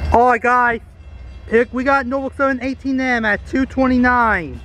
Alright guys, we got Norfolk Southern 18M at 229.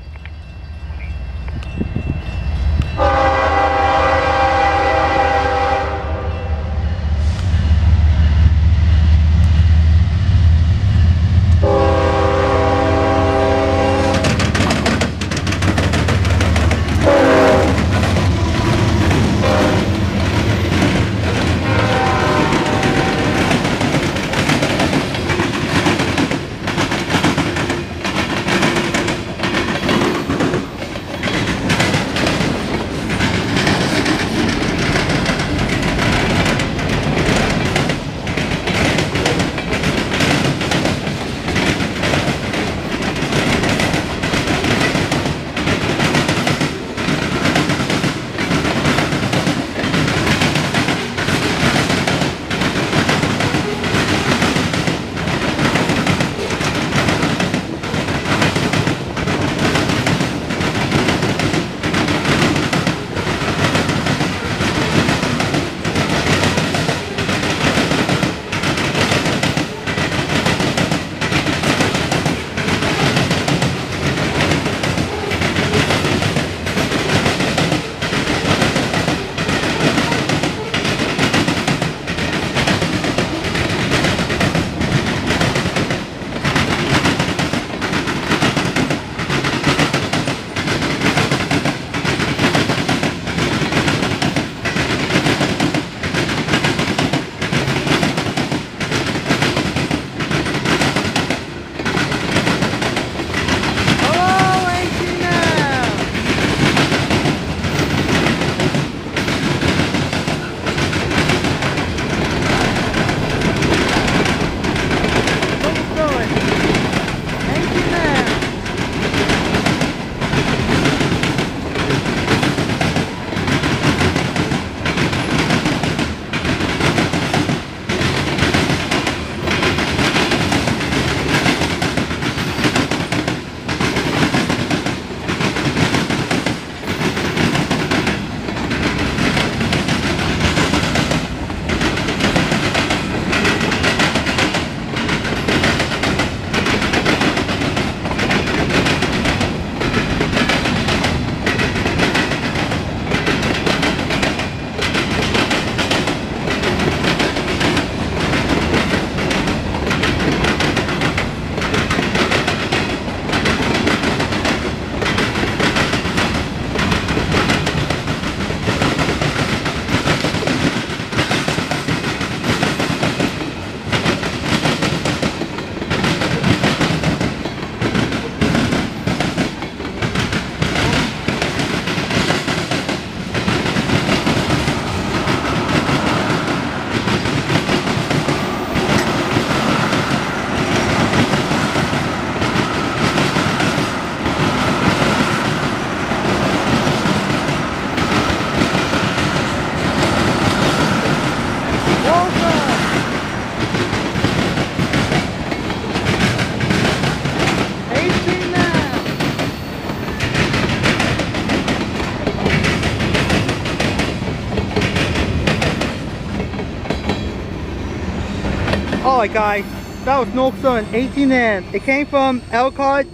Alright guys, that was Norfolk Southern 18M. It came from Elkhart.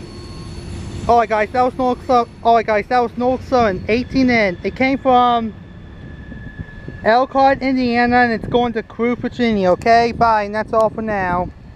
Alright guys, that was Norfolk Southern 18M. It came from Elkhart, Indiana, and it's going to Crewe, Virginia. Okay, bye, and that's all for now.